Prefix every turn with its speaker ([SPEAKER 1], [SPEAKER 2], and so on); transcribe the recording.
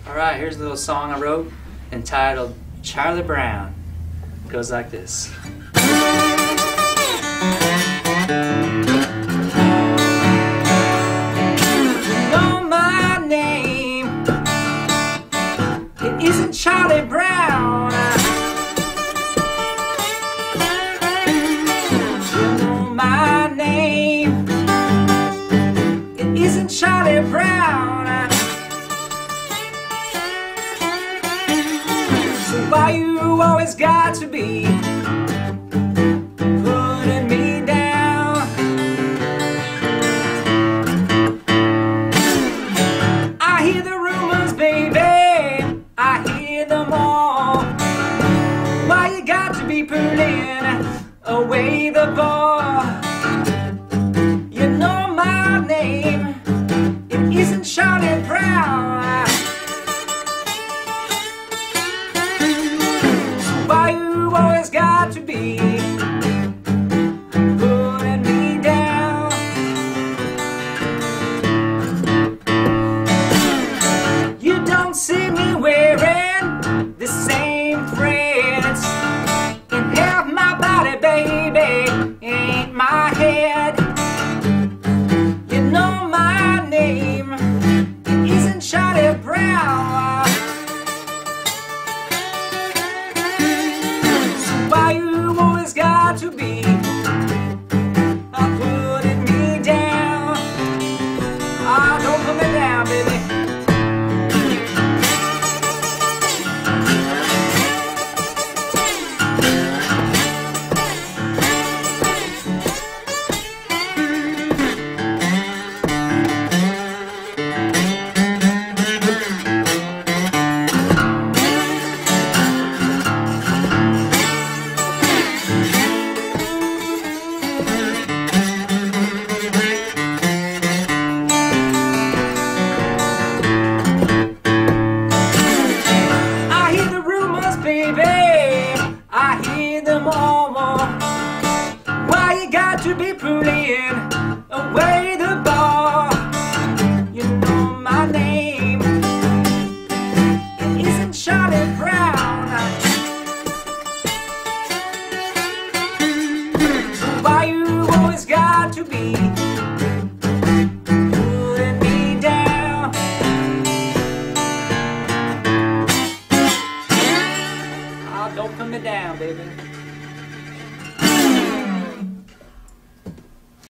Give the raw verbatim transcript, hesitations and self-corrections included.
[SPEAKER 1] Alright, here's a little song I wrote entitled Charlie Brown. It goes like this. You know my name, it isn't Charlie Brown. You know my name, it isn't Charlie Brown. Why you always got to be putting me down? I hear the rumors, baby, I hear them all. Why you got to be pulling away the ball?